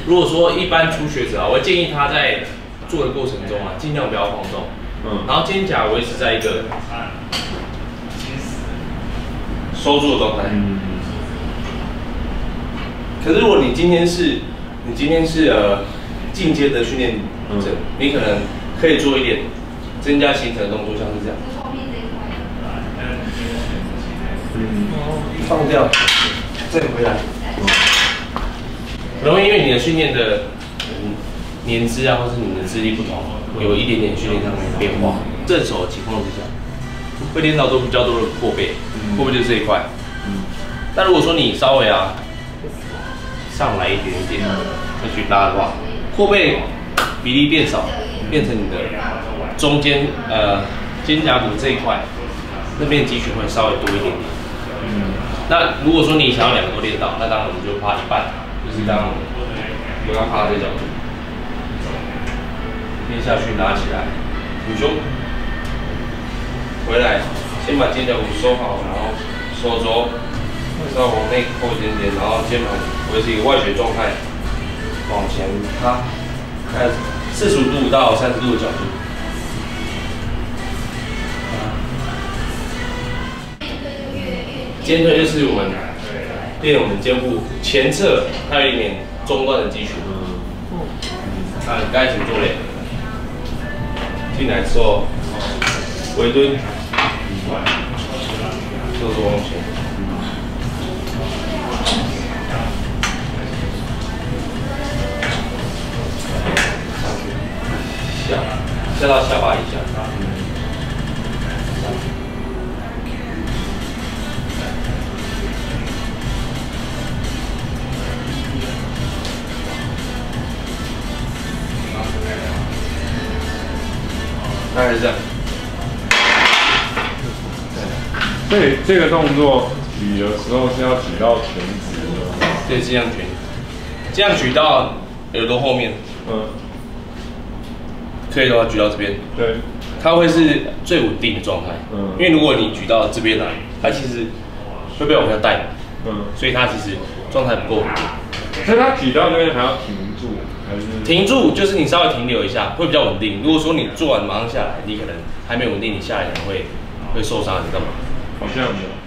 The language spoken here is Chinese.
如果说一般初学者啊，我会建议他在做的过程中啊，尽量不要放纵，然后肩胛维持在一个收住的状态。可是如果你今天是进阶的训练者，你可能可以做一点增加行程的动作，像是这样。放掉，再回来。容易因为你的训练的年资啊，或是你的资历不同，有一点点训练上面的变化。正手的情况之下，会练到比较多的阔背，阔背就是这一块。但如果说你稍微上来一点点，再去拉的话，阔背比例变少，变成你的中间肩胛骨这一块，那边肌群会稍微多一点点。那如果说你想要2个都练到，那当然我们就趴一半，就是刚刚趴这角度，练下去拿起来，俯胸，回来，先把肩胛骨收好，然后手肘稍微往内扣一点点，然后肩膀维持一个外旋状态，往前趴，看45度到30度的角度。肩推就是我们练我们肩部前侧还有一点中段的肌群。你刚才怎么做嘞？进来之后，微蹲，动作往前，下到下巴以下。大概是这样。 所以这个动作举的时候是要举到全直的。 对，尽量举，这样举到耳朵后面。可以的话举到这边。对。它会是最稳定的状态。因为如果你举到这边来，它其实会被往下带。所以它其实状态不够稳定。 所以它举到这边还要停住。 停住就是你稍微停留一下，会比较稳定。如果说你做完马上下来，你可能还没稳定，你下来可能会受伤，你干嘛？ 好像有。